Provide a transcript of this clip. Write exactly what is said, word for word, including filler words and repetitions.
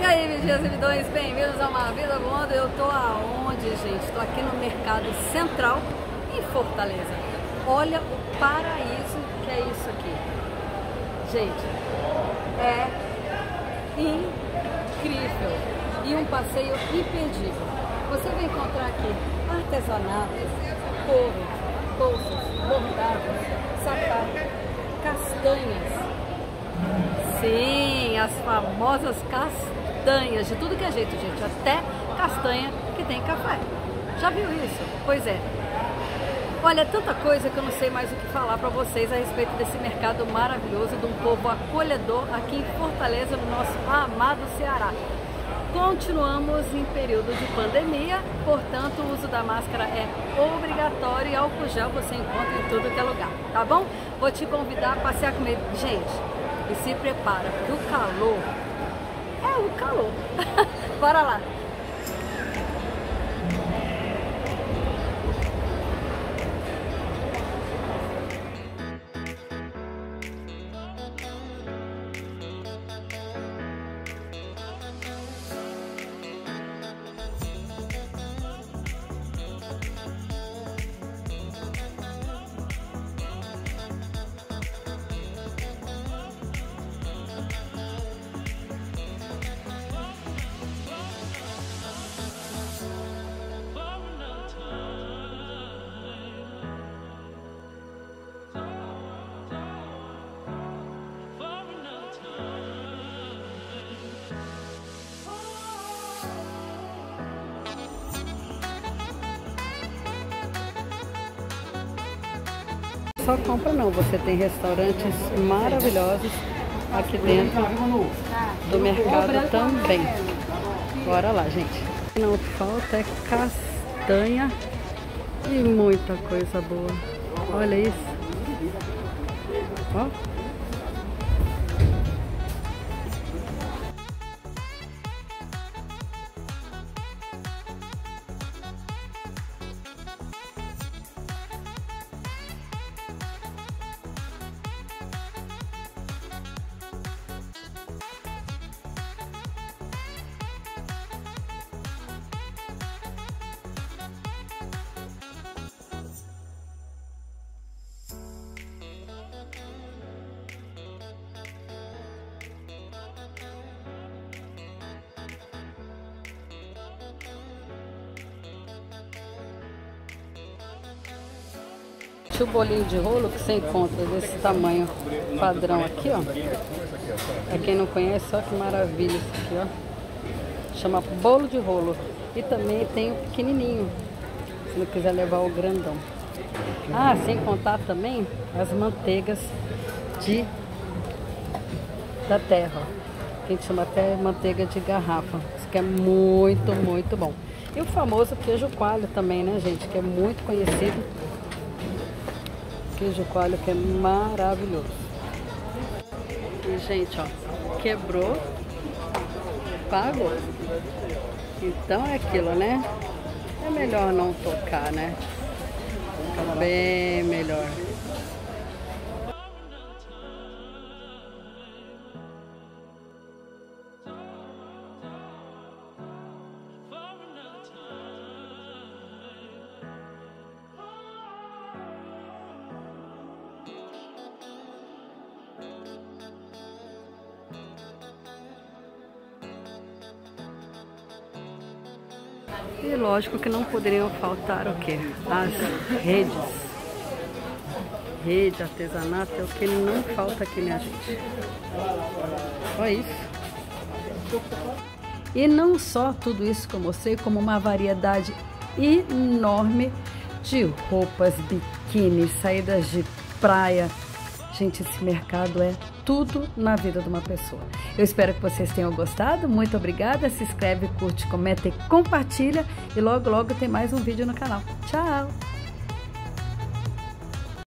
aí, vigias e vidões, bem-vindos a uma vida boa. Eu tô aonde, gente? Tô aqui no Mercado Central, em Fortaleza. Olha o paraíso que é isso aqui. Gente, é incrível e um passeio imperdível. Você vai encontrar aqui artesanatos, couro, bolsas, bordados, sapatos, castanhas. Sim, as famosas castanhas, de tudo que é jeito, gente, até castanha que tem café. Já viu isso? Pois é. Olha, é tanta coisa que eu não sei mais o que falar para vocês a respeito desse mercado maravilhoso, de um povo acolhedor aqui em Fortaleza, no nosso amado Ceará. Continuamos em período de pandemia, portanto o uso da máscara é obrigatório e álcool gel você encontra em tudo que é lugar, tá bom? Vou te convidar a passear comigo. Gente, e se prepara, porque o calor é o calor. Bora lá! Só compra não, você tem restaurantes maravilhosos aqui dentro do mercado também. Bora lá, gente. Não falta é castanha e muita coisa boa. Olha isso. Ó. O bolinho de rolo que você encontra desse tamanho padrão aqui, ó. Pra quem não conhece, olha que maravilha isso aqui, ó. Chama bolo de rolo. E também tem o pequenininho, se não quiser levar o grandão. Ah, sem contar também as manteigas de da terra, ó. Que a gente chama até manteiga de garrafa. Isso que é muito, muito bom. E o famoso queijo coalho também, né, gente? Que é muito conhecido. Queijo coalho que é maravilhoso. E, gente, ó, quebrou, pagou. Então é aquilo, né? É melhor não tocar, né? Fica bem melhor. E lógico que não poderiam faltar o quê? As redes. Rede, artesanato é o que não falta aqui, minha gente. Só isso. E não só tudo isso que eu mostrei, como uma variedade enorme de roupas, biquíni, saídas de praia. Gente, esse mercado é tudo na vida de uma pessoa. Eu espero que vocês tenham gostado. Muito obrigada. Se inscreve, curte, comenta e compartilha. E logo, logo tem mais um vídeo no canal. Tchau!